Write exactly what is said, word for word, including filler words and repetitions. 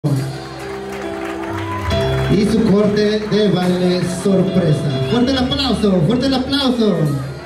Y su corte de baile sorpresa. Fuerte el aplauso, fuerte el aplauso.